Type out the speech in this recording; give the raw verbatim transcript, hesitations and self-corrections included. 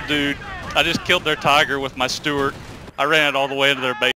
dude. I just killed their tiger with my Stewart. I ran it all the way into their base.